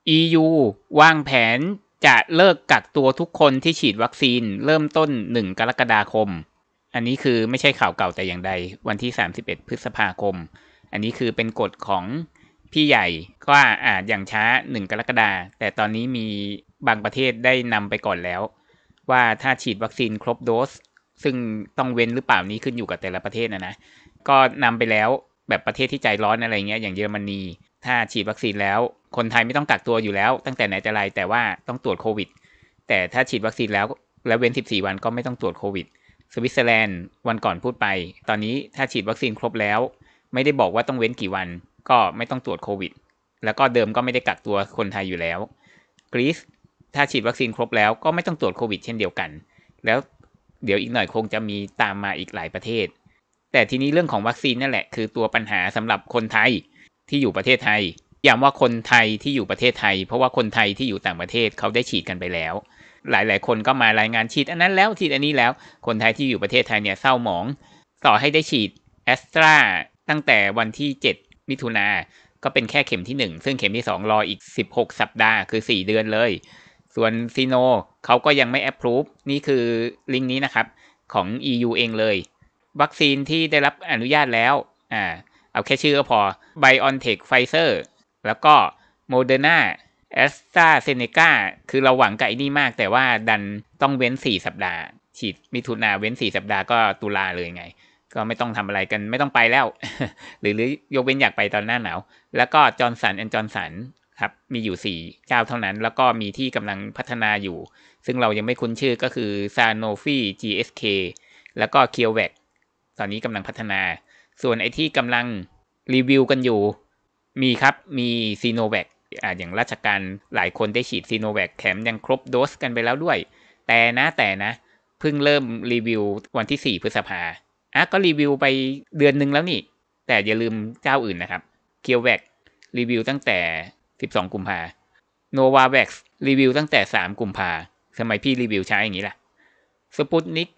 EU วางแผนจะเลิกกักตัวทุกคนที่ฉีดวัคซีนเริ่มต้น1กรกฎาคมอันนี้คือไม่ใช่ข่าวเก่าแต่อย่างใดวันที่31พฤษภาคมอันนี้คือเป็นกฎของพี่ใหญ่ว่าอย่างช้า1กรกฎาคมแต่ตอนนี้มีบางประเทศได้นำไปก่อนแล้วว่าถ้าฉีดวัคซีนครบโดสซึ่งต้องเว้นหรือเปล่านี้ขึ้นอยู่กับแต่ละประเทศนะก็นำไปแล้วแบบประเทศที่ใจร้อนอะไรเงี้ยอย่างเยอรมนีถ้าฉีดวัคซีนแล้วคนไทยไม่ต้องกักตัวอยู่แล้วตั้งแต่ไหนแต่ไรแต่ว่าต้องตรวจโควิดแต่ถ้าฉีดวัคซีนแล้วเว้น14วันก็ไม่ต้องตรวจโควิดสวิตเซอร์แลนด์วันก่อนพูดไปตอนนี้ถ้าฉีดวัคซีนครบแล้วไม่ได้บอกว่าต้องเว้นกี่วันก็ไม่ต้องตรวจโควิดแล้วก็เดิมก็ไม่ได้กักตัวคนไทยอยู่แล้วกรีซถ้าฉีดวัคซีนครบแล้วก็ไม่ต้องตรวจโควิดเช่นเดียวกันแล้วเดี๋ยวอีกหน่อยคงจะมีตามมาอีกหลายประเทศแต่ทีนี้เรื่องของวัคซีนนั่นแหละคือตัวปัญหาสำหรับคนไทยที่อยู่ประเทศไทยย้ำว่าคนไทยที่อยู่ประเทศไทยเพราะว่าคนไทยที่อยู่ต่างประเทศเขาได้ฉีดกันไปแล้วหลายๆคนก็มารายงานฉีดอันนั้นแล้วฉีดอันนี้แล้วคนไทยที่อยู่ประเทศไทยเนี่ยเศร้าหมองต่อให้ได้ฉีดแอสตราตั้งแต่วันที่7มิถุนาก็เป็นแค่เข็มที่1ซึ่งเข็มที่2รออีก16สัปดาห์คือ4เดือนเลยส่วนซีโนเขาก็ยังไม่แอปพรูฟนี่คือลิงก์นี้นะครับของ EU เองเลยวัคซีนที่ได้รับอนุญาตแล้วเอาแค่ชื่อก็พอ BioNTech Pfizer แล้วก็ Moderna AstraZeneca คือเราหวังกับไอ้นี่มากแต่ว่าดันต้องเว้น4สัปดาห์ฉีดมิถุนาเว้น4สัปดาห์ก็ตุลาเลยไงก็ไม่ต้องทำอะไรกันไม่ต้องไปแล้ว หรือยกเว้นอยากไปตอนหน้าหนาวแล้วก็ Johnson & Johnson ครับมีอยู่4เจ้าเท่านั้นแล้วก็มีที่กำลังพัฒนาอยู่ซึ่งเรายังไม่คุ้นชื่อก็คือ Sanofi GSK แล้วก็ CureVac ตอนนี้กำลังพัฒนาส่วนไอ้ที่กำลังรีวิวกันอยู่มีครับมีซีโนแวคอย่างราชการหลายคนได้ฉีดซีโนแวคแถมยังครบโดสกันไปแล้วด้วยแต่นะเพิ่งเริ่มรีวิววันที่4พฤษภาก็รีวิวไปเดือนนึงแล้วนี่แต่อย่าลืมเจ้าอื่นนะครับเคียวแวครีวิวตั้งแต่12กุมภาโนวาแว็กซ์รีวิวตั้งแต่3กุมภาทำไมพี่รีวิวช้าอย่างนี้ล่ะสปุตนิก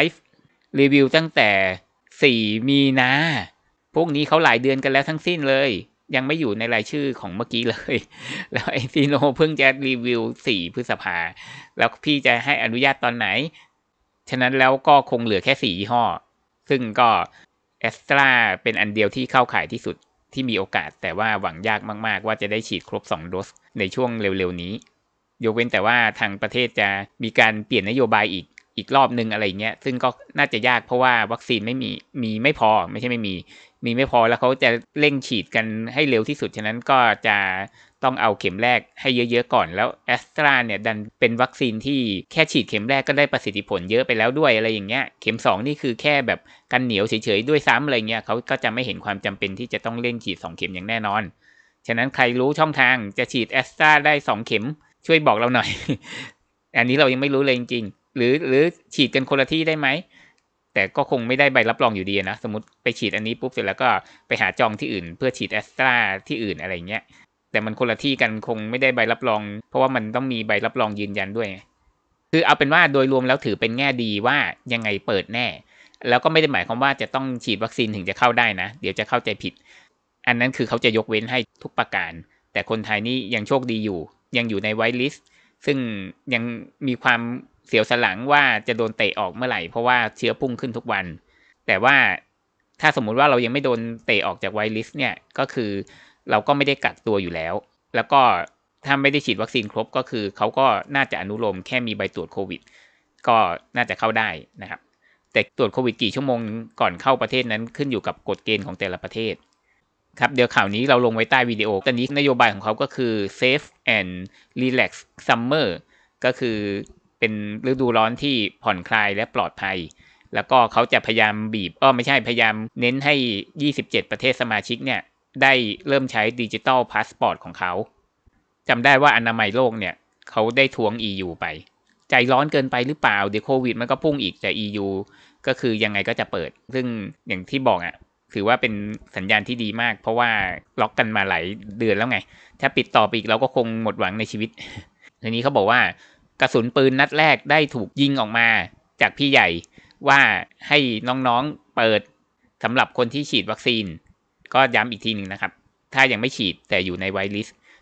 5รีวิวตั้งแต่4มีนาพวกนี้เขาหลายเดือนกันแล้วทั้งสิ้นเลยยังไม่อยู่ในรายชื่อของเมื่อกี้เลยแล้วไอซีโนเพิ่งจะรีวิว4พฤษภาแล้วพี่จะให้อนุญาตตอนไหนฉะนั้นแล้วก็คงเหลือแค่4ยี่ห้อซึ่งก็แอสตราเป็นอันเดียวที่เข้าข่ายที่สุดที่มีโอกาสแต่ว่าหวังยากมากๆว่าจะได้ฉีดครบ2โดสในช่วงเร็วๆนี้ยกเว้นแต่ว่าทางประเทศจะมีการเปลี่ยนนโยบายอีกรอบนึงอะไรเงี้ยซึ่งก็น่าจะยากเพราะว่าวัคซีนมีไม่พอไม่ใช่ไม่มีไม่พอแล้วเขาจะเร่งฉีดกันให้เร็วที่สุดฉะนั้นก็จะต้องเอาเข็มแรกให้เยอะๆก่อนแล้วแอสตราเนี่ยดันเป็นวัคซีนที่แค่ฉีดเข็มแรกก็ได้ประสิทธิผลเยอะไปแล้วด้วยอะไรอย่างเงี้ยเข็ม2นี่คือแค่แบบกันเหนียวเฉยๆด้วยซ้ำอะไรเงี้ยเขาก็จะไม่เห็นความจำเป็นที่จะต้องเร่งฉีด2เข็มอย่างแน่นอนฉะนั้นใครรู้ช่องทางจะฉีดแอสตราได้2เข็มช่วยบอกเราหน่อย อันนี้เรายังไม่รู้เลยจริงๆหรือฉีดกันคนละที่ได้ไหมแต่ก็คงไม่ได้ใบรับรองอยู่ดีนะสมมติไปฉีดอันนี้ปุ๊บเสร็จแล้วก็ไปหาจองที่อื่นเพื่อฉีดแอสตราที่อื่นอะไรเงี้ยแต่มันคนละที่กันคงไม่ได้ใบรับรองเพราะว่ามันต้องมีใบรับรองยืนยันด้วยคือเอาเป็นว่าโดยรวมแล้วถือเป็นแง่ดีว่ายังไงเปิดแน่แล้วก็ไม่ได้หมายความว่าจะต้องฉีดวัคซีนถึงจะเข้าได้นะเดี๋ยวจะเข้าใจผิดอันนั้นคือเขาจะยกเว้นให้ทุกประการแต่คนไทยนี่ยังโชคดีอยู่ยังอยู่ในไวท์ลิสต์ซึ่งยังมีความเสียวสลังว่าจะโดนเตะออกเมื่อไหร่เพราะว่าเชื้อพุ่งขึ้นทุกวันแต่ว่าถ้าสมมุติว่าเรายังไม่โดนเตะออกจากไวท์ลิสต์เนี่ยก็คือเราก็ไม่ได้กักตัวอยู่แล้วแล้วก็ถ้าไม่ได้ฉีดวัคซีนครบก็คือเขาก็น่าจะอนุโลมแค่มีใบตรวจโควิดก็น่าจะเข้าได้นะครับแต่ตรวจโควิดกี่ชั่วโมงก่อนเข้าประเทศนั้นขึ้นอยู่กับกฎเกณฑ์ของแต่ละประเทศครับเดี๋ยวข่าวนี้เราลงไว้ใต้วิดีโอตอนนี้นโยบายของเขาก็คือ safe and relax summer ก็คือเป็นฤดูร้อนที่ผ่อนคลายและปลอดภัยแล้วก็เขาจะพยายามไม่ใช่พยายามเน้นให้27ประเทศสมาชิกเนี่ยได้เริ่มใช้ดิจิทัลพาสปอร์ตของเขาจำได้ว่าอนามัยโลกเนี่ยเขาได้ทวง EU ไปใจร้อนเกินไปหรือเปล่าเดี๋ยวโควิดมันก็พุ่งอีกแต่ EU ก็คือยังไงก็จะเปิดซึ่งอย่างที่บอกถือว่าเป็นสัญญาณที่ดีมากเพราะว่าล็อกกันมาหลายเดือนแล้วไงถ้าปิดต่อไปอีกเราก็คงหมดหวังในชีวิตทีนี้เขาบอกว่ากระสุนปืนนัดแรกได้ถูกยิงออกมาจากพี่ใหญ่ว่าให้น้องๆเปิดสำหรับคนที่ฉีดวัคซีนก็ย้ำอีกทีนึงนะครับถ้ายังไม่ฉีดแต่อยู่ในไวท์ลิสต์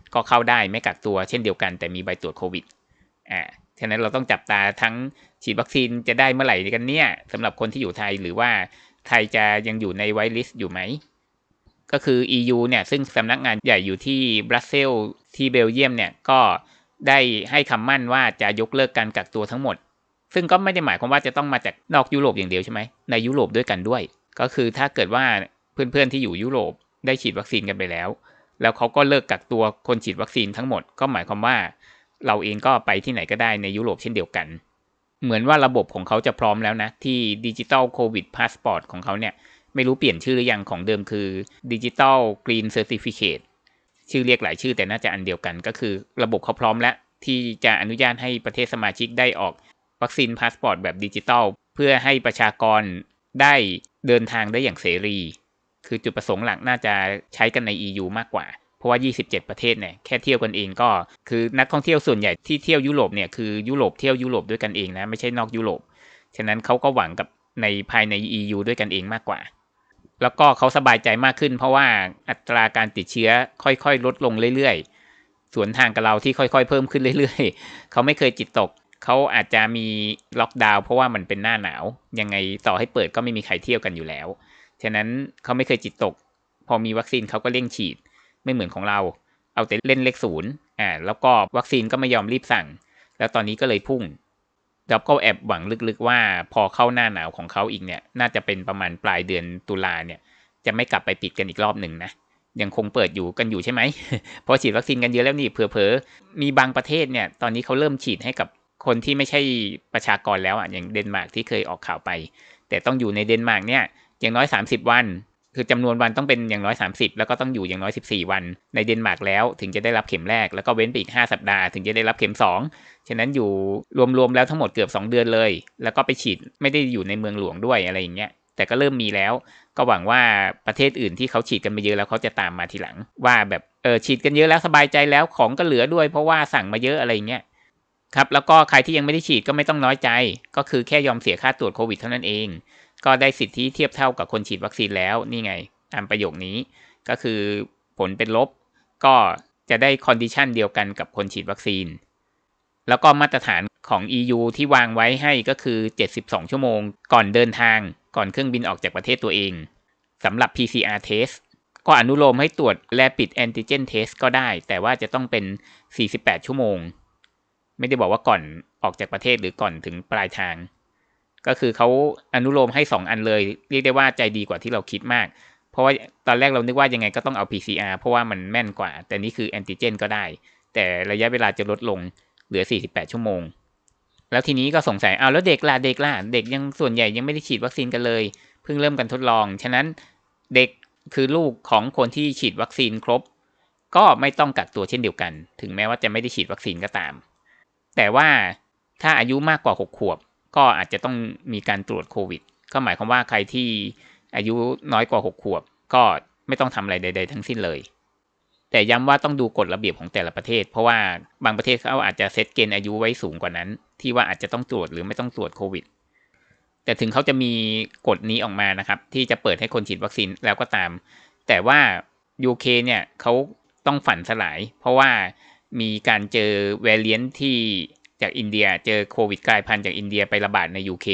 ก็เข้าได้ไม่กักตัวเช่นเดียวกันแต่มีใบตรวจโควิดฉะนั้นเราต้องจับตาทั้งฉีดวัคซีนจะได้เมื่อไหร่กันเนี่ยสำหรับคนที่อยู่ไทยหรือว่าไทยจะยังอยู่ในไวท์ลิสต์อยู่ไหมก็คือ EU เนี่ยซึ่งสำนักงานใหญ่อยู่ที่บรัสเซลส์ที่เบลเยียมเนี่ยก็ได้ให้คำมั่นว่าจะยกเลิกการกักตัวทั้งหมดซึ่งก็ไม่ได้หมายความว่าจะต้องมาจากนอกยุโรปอย่างเดียวใช่ไหมในยุโรปด้วยกันด้วยก็คือถ้าเกิดว่าเพื่อนๆที่อยู่ยุโรปได้ฉีดวัคซีนกันไปแล้วเขาก็เลิกกักตัวคนฉีดวัคซีนทั้งหมดก็หมายความว่าเราเองก็ไปที่ไหนก็ได้ในยุโรปเช่นเดียวกันเหมือนว่าระบบของเขาจะพร้อมแล้วนะที่ดิจิตอลโควิดพาสปอร์ตของเขาเนี่ยไม่รู้เปลี่ยนชื่อหรือยังของเดิมคือดิจิตอลกรีนเซอร์ติฟิเคตชื่อเรียกหลายชื่อแต่น่าจะอันเดียวกันก็คือระบบเขาพร้อมแล้วที่จะอนุญาตให้ประเทศสมาชิกได้ออกวัคซีนพาสปอร์ตแบบดิจิตอลเพื่อให้ประชากรได้เดินทางได้อย่างเสรีคือจุดประสงค์หลักน่าจะใช้กันใน EU มากกว่าเพราะว่า27ประเทศเนี่ยแค่เที่ยวกันเองก็คือนักท่องเที่ยวส่วนใหญ่ที่เที่ยวยุโรปเนี่ยคือยุโรปเที่ยวยุโรปด้วยกันเองนะไม่ใช่นอกยุโรปฉะนั้นเขาก็หวังกับในภายใน EU ด้วยกันเองมากกว่าแล้วก็เขาสบายใจมากขึ้นเพราะว่าอัตราการติดเชื้อค่อยๆลดลงเรื่อยๆสวนทางกับเราที่ค่อยๆเพิ่มขึ้นเรื่อยๆเขาไม่เคยจิตตกเขาอาจจะมีล็อกดาวน์เพราะว่ามันเป็นหน้าหนาวยังไงต่อให้เปิดก็ไม่มีใครเที่ยวกันอยู่แล้วฉะนั้นเขาไม่เคยจิตตกพอมีวัคซีนเขาก็เร่งฉีดไม่เหมือนของเราเอาแต่เล่นเลขศูนย์แล้วก็วัคซีนก็ไม่ยอมรีบสั่งแล้วตอนนี้ก็เลยพุ่งแล้วก็แอบหวังลึกๆว่าพอเข้าหน้าหนาวของเขาอีกเนี่ยน่าจะเป็นประมาณปลายเดือนตุลาเนี่ยจะไม่กลับไปปิดกันอีกรอบหนึ่งนะยังคงเปิดอยู่กันอยู่ใช่ไหม พอฉีดวัคซีนกันเยอะแล้วนี่เผลอๆมีบางประเทศเนี่ยตอนนี้เขาเริ่มฉีดให้กับคนที่ไม่ใช่ประชากรแล้วอย่างเดนมาร์กที่เคยออกข่าวไปแต่ต้องอยู่ในเดนมาร์กเนี่ยอย่างน้อย30วันคือจำนวนวันต้องเป็นอย่างน้อย30แล้วก็ต้องอยู่อย่างน้อย14วันในเดนมาร์กแล้วถึงจะได้รับเข็มแรกแล้วก็เว้นไปอีก5สัปดาห์ถึงจะได้รับเข็ม2ฉะนั้นอยู่รวมๆแล้วทั้งหมดเกือบ2เดือนเลยแล้วก็ไปฉีดไม่ได้อยู่ในเมืองหลวงด้วยอะไรอย่างเงี้ยแต่ก็เริ่มมีแล้วก็หวังว่าประเทศอื่นที่เขาฉีดกันมาเยอะแล้วเขาจะตามมาทีหลังว่าแบบฉีดกันเยอะแล้วสบายใจแล้วของก็เหลือด้วยเพราะว่าสั่งมาเยอะอะไรเงี้ยครับแล้วก็ใครที่ยังไม่ได้ฉีดก็ไม่ต้องน้อยใจก็คือแค่ยอมเสียค่าตรวจโควิดเท่านั้นเองก็ได้สิทธิเทียบเท่ากับคนฉีดวัคซีนแล้วนี่ไงตามประโยคนี้ก็คือผลเป็นลบก็จะได้คอนดิชันเดียวกันกับคนฉีดวัคซีนแล้วก็มาตรฐานของ EU ที่วางไว้ให้ก็คือ72ชั่วโมงก่อนเดินทางก่อนเครื่องบินออกจากประเทศตัวเองสำหรับ PCR test ก็อนุโลมให้ตรวจ Rapid Antigen Test ก็ได้แต่ว่าจะต้องเป็น48ชั่วโมงไม่ได้บอกว่าก่อนออกจากประเทศหรือก่อนถึงปลายทางก็คือเขาอนุโลมให้2อันเลยเรียกได้ว่าใจดีกว่าที่เราคิดมากเพราะว่าตอนแรกเรานึกว่ายังไงก็ต้องเอา PCR เพราะว่ามันแม่นกว่าแต่นี่คือแอนติเจนก็ได้แต่ระยะเวลาจะลดลงเหลือ48ชั่วโมงแล้วทีนี้ก็สงสัยแล้วเด็กยังส่วนใหญ่ยังไม่ได้ฉีดวัคซีนกันเลยเพิ่งเริ่มกันทดลองฉะนั้นเด็กคือลูกของคนที่ฉีดวัคซีนครบก็ไม่ต้องกักตัวเช่นเดียวกันถึงแม้ว่าจะไม่ได้ฉีดวัคซีนก็ตามแต่ว่าถ้าอายุมากกว่า6ขวบก็อาจจะต้องมีการตรวจโควิดก็หมายความว่าใครที่อายุน้อยกว่า6ขวบก็ไม่ต้องทำอะไรใดๆทั้งสิ้นเลยแต่ย้ำว่าต้องดูกฎระเบียบของแต่ละประเทศเพราะว่าบางประเทศเขาอาจจะเซตเกณฑ์อายุไว้สูงกว่านั้นที่ว่าอาจจะต้องตรวจหรือไม่ต้องตรวจโควิดแต่ถึงเขาจะมีกฎนี้ออกมานะครับที่จะเปิดให้คนฉีดวัคซีนแล้วก็ตามแต่ว่า UK เนี่ยเขาต้องฝันสลายเพราะว่ามีการเจอแวริเอนท์ที่จากอินเดียเจอโควิดกลายพันธุ์จากอินเดียไประบาดใน UK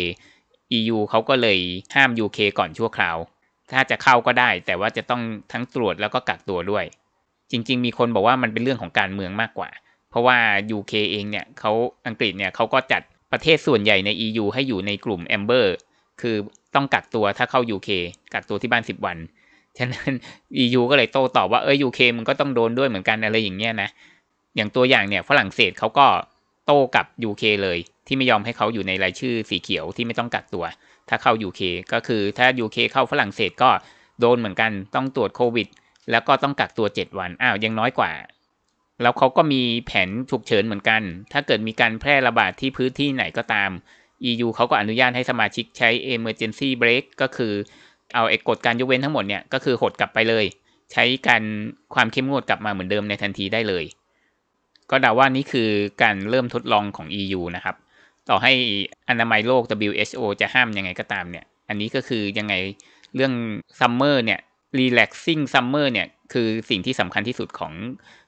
EU เขาก็เลยห้าม UK ก่อนชั่วคราวถ้าจะเข้าก็ได้แต่ว่าจะต้องทั้งตรวจแล้วก็กักตัวด้วยจริงๆมีคนบอกว่ามันเป็นเรื่องของการเมืองมากกว่าเพราะว่า UK เองเนี่ยเขาอังกฤษเนี่ยเขาก็จัดประเทศส่วนใหญ่ใน EU ให้อยู่ในกลุ่ม Amber คือต้องกักตัวถ้าเข้า UK กักตัวที่บ้าน10วันฉะนั้น EU ก็เลยโต้ตอบว่าUK มันก็ต้องโดนด้วยเหมือนกันอะไรอย่างเงี้ยนะอย่างตัวอย่างเนี่ยฝรั่งเศสเขาก็โต้กับ UK เลยที่ไม่ยอมให้เขาอยู่ในรายชื่อสีเขียวที่ไม่ต้องกักตัวถ้าเข้า UK ก็คือถ้า UK เข้าฝรั่งเศสก็โดนเหมือนกันต้องตรวจโควิดแล้วก็ต้องกักตัว7วันยังน้อยกว่าแล้วเขาก็มีแผนฉุกเฉินเหมือนกันถ้าเกิดมีการแพร่ระบาดที่พื้นที่ไหนก็ตาม EU เขาก็อนุญาตให้สมาชิกใช้ emergency break ก็คือเอากฎการยกเว้นทั้งหมดเนี่ยก็คือหดกลับไปเลยใช้การความเข้มงวดกลับมาเหมือนเดิมในทันทีได้เลยก็เดาว่านี่คือการเริ่มทดลองของ EU นะครับต่อให้อนามัยโลก WHO จะห้ามยังไงก็ตามเนี่ยอันนี้ก็คือยังไงเรื่อง summer เนี่ย relaxing summer เนี่ยคือสิ่งที่สำคัญที่สุดของ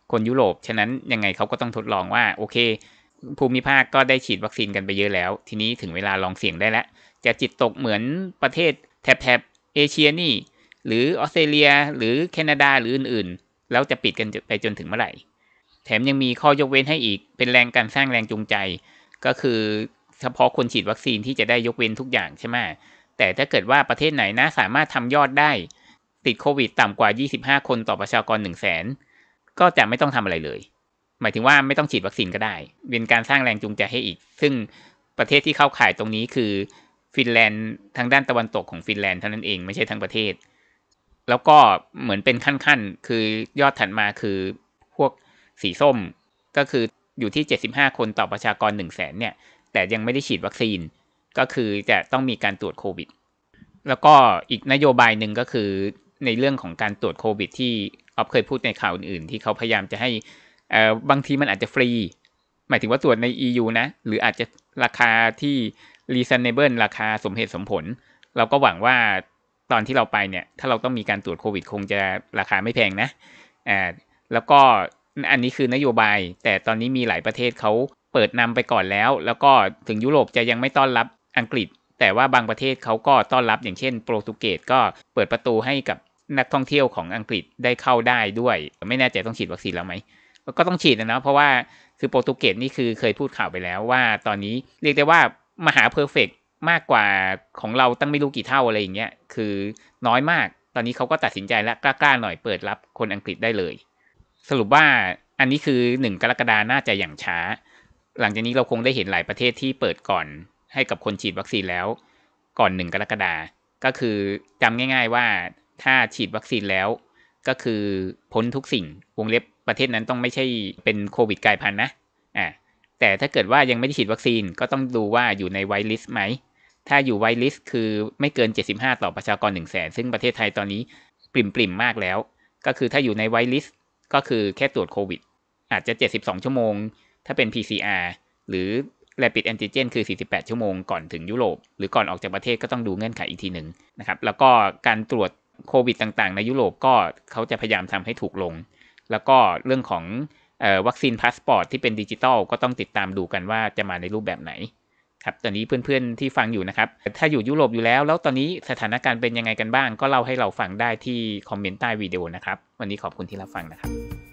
คนยุโรปฉะนั้นยังไงเขาก็ต้องทดลองว่าโอเคภูมิภาคก็ได้ฉีดวัคซีนกันไปเยอะแล้วทีนี้ถึงเวลาลองเสี่ยงได้แล้วจะจิตตกเหมือนประเทศแถบเอเชียนี่หรือออสเตรเลียหรือแคนาดาหรืออื่นๆแล้วจะปิดกันไปจนถึงเมื่อไหร่แถมยังมีข้อยกเว้นให้อีกเป็นแรงการสร้างแรงจูงใจก็คือเฉพาะคนฉีดวัคซีนที่จะได้ยกเว้นทุกอย่างใช่ไหมแต่ถ้าเกิดว่าประเทศไหนนะสามารถทำยอดได้ติดโควิดต่ำกว่า25คนต่อประชากร 100,000 ก็จะไม่ต้องทำอะไรเลยหมายถึงว่าไม่ต้องฉีดวัคซีนก็ได้เป็นการสร้างแรงจูงใจให้อีกซึ่งประเทศที่เข้าข่ายตรงนี้คือฟินแลนด์ทางด้านตะวันตกของฟินแลนด์เท่านั้นเองไม่ใช่ทั้งประเทศแล้วก็เหมือนเป็นขั้นๆคือยอดถัดมาคือพวกสีส้มก็คืออยู่ที่75คนต่อประชากร 100,000 เนี่ยแต่ยังไม่ได้ฉีดวัคซีนก็คือจะต้องมีการตรวจโควิดแล้วก็อีกนโยบายหนึ่งก็คือในเรื่องของการตรวจโควิดที่ออฟเคยพูดในข่าวอื่นๆที่เขาพยายามจะให้บางทีมันอาจจะฟรีหมายถึงว่าตรวจใน EU นะหรืออาจจะราคาที่ reasonable ราคาสมเหตุสมผลเราก็หวังว่าตอนที่เราไปเนี่ยถ้าเราต้องมีการตรวจโควิดคงจะราคาไม่แพงนะแล้วก็อันนี้คือนโยบายแต่ตอนนี้มีหลายประเทศเขาเปิดนำไปก่อนแล้วก็ถึงยุโรปจะยังไม่ต้อนรับอังกฤษแต่ว่าบางประเทศเขาก็ต้อนรับอย่างเช่นโปรตุเกสก็เปิดประตูให้กับนักท่องเที่ยวของอังกฤษได้เข้าได้ด้วยไม่แน่ใจต้องฉีดวัคซีนแล้วไหมก็ต้องฉีดนะเพราะว่าคือโปรตุเกสนี่คือเคยพูดข่าวไปแล้วว่าตอนนี้เรียกได้ว่ามหาเพอร์เฟกต์มากกว่าของเราตั้งไม่รู้กี่เท่าอะไรอย่างเงี้ยคือน้อยมากตอนนี้เขาก็ตัดสินใจแล้วกล้าๆหน่อยเปิดรับคนอังกฤษได้เลยสรุปว่าอันนี้คือ1กรกฎาคมน่าจะอย่างช้าหลังจากนี้เราคงได้เห็นหลายประเทศที่เปิดก่อนให้กับคนฉีดวัคซีนแล้วก่อน1กรกฎาคมก็คือจำง่ายๆว่าถ้าฉีดวัคซีนแล้วก็คือพ้นทุกสิ่งวงเล็บประเทศนั้นต้องไม่ใช่เป็นโควิดกลายพันธุ์นะแต่ถ้าเกิดว่ายังไม่ได้ฉีดวัคซีนก็ต้องดูว่าอยู่ในไวท์ลิสต์ไหมถ้าอยู่ไวท์ลิสต์คือไม่เกิน75ต่อประชากร 100,000 ซึ่งประเทศไทยตอนนี้ปริ่มๆมากแล้วก็คือถ้าอยู่ในไวท์ลิสต์ก็คือแค่ตรวจโควิดอาจจะ72ชั่วโมงถ้าเป็น PCR หรือ Rapid Antigen คือ48ชั่วโมงก่อนถึงยุโรปหรือก่อนออกจากประเทศก็ต้องดูเงื่อนไขอีกทีนึงนะครับแล้วก็การตรวจโควิดต่างๆในยุโรปก็เขาจะพยายามทำให้ถูกลงแล้วก็เรื่องของวัคซีนพาสปอร์ตที่เป็นดิจิตอลก็ต้องติดตามดูกันว่าจะมาในรูปแบบไหนครับตอนนี้เพื่อนๆที่ฟังอยู่นะครับถ้าอยู่ยุโรปอยู่แล้วตอนนี้สถานการณ์เป็นยังไงกันบ้างก็เล่าให้เราฟังได้ที่คอมเมนต์ใต้วิดีโอนะครับวันนี้ขอบคุณที่รับฟังนะครับ